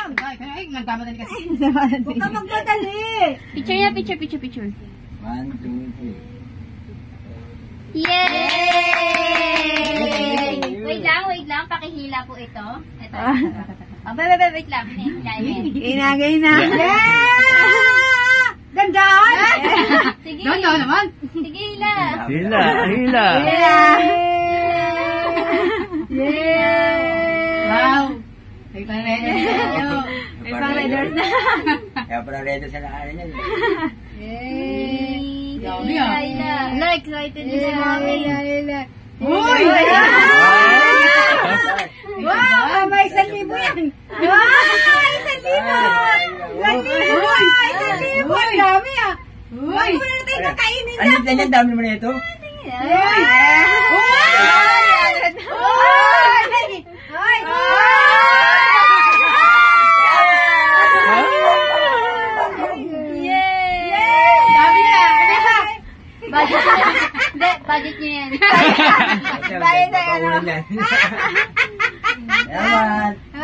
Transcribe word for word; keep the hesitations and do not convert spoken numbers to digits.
Ay, nagkamadali kasi. Huwag ka magmadali. Picture niya, picture, picture, picture. One, two, three. Yay! Wait lang, wait lang. Pakihila po ito. Ito. Oh, wait, wait, wait lang. Hilahin. Inagay na. Yeah! Gandaan! Sige. Ganda naman. Sige, hila. Hila, hila. Yeah! Wow. May pang-ready tayo. May pang-redors na. Kaya parang redo sa nakarin niya. Yay! Yummy, Hila, ah. hila. Ala, excited din si Mami. Uy! Wow! May isang libo yan! Wow! Isang libo! Isang libo! Isang libo! Ang dami ah! Uy! Huwag mo na tayo kakainin Ano na! yung dami naman ito? Uy! Uy! Uy! Yay! Dami na! Budget niya. Hindi, budget niya yan. Bayad na yan. Salamat.